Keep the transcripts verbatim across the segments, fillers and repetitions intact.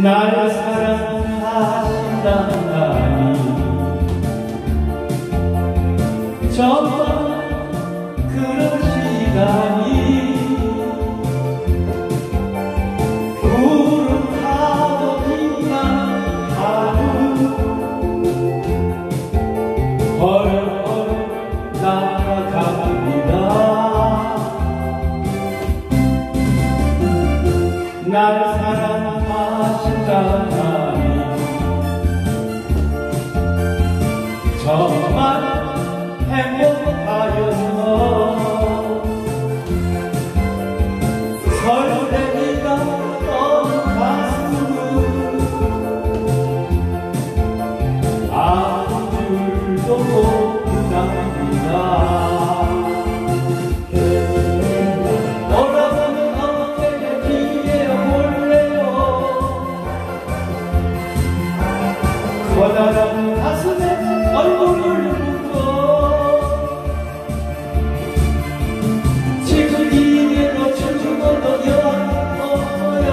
날 사랑하신다니 정말 그러시다니 부름하더니만 하루 헐헐 날아갑니다. 날 사랑하신다니 정말 행복하여서 설레니까 떠는 가슴은 아무 줄도 모른답니다. 오라버니 어깨에 기대어 볼래요. 커다란 가슴에 얼굴을 묻고 지금 이대로 춤추고도 여한 없어요.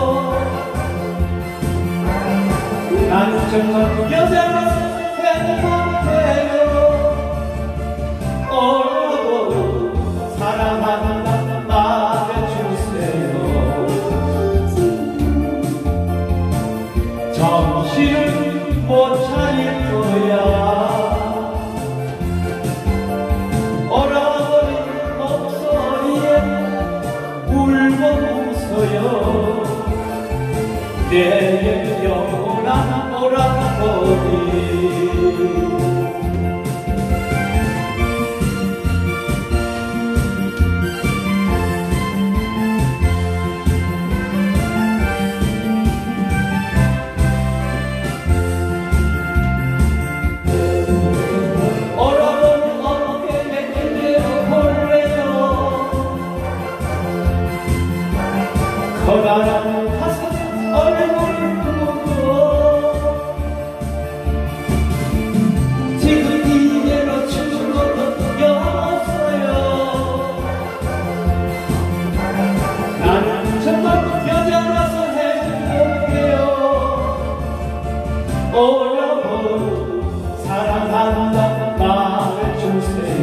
난 정말 여자라서 행복해요. 오라버니 사랑한다 말해주세요. 정신을 못 차릴 거야. 오라버니 목소리에 울고 웃어요. 내게 영원한 오라버니. 커다란 가슴 얼굴을 보고 지금 이대로 춤추는 것도 없어요. 나는 정말 여자라서 행복해요. 오라버니 사랑한다 말해주세요.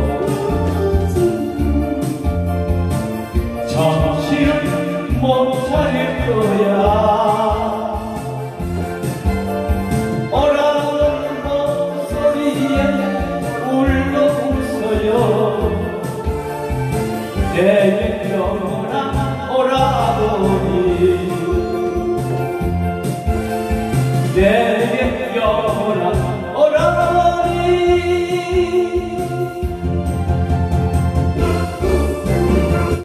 정신을 못 차릴 거야. 오라버니 목소리에 울고 웃어요. 내게 영원한 오라버니.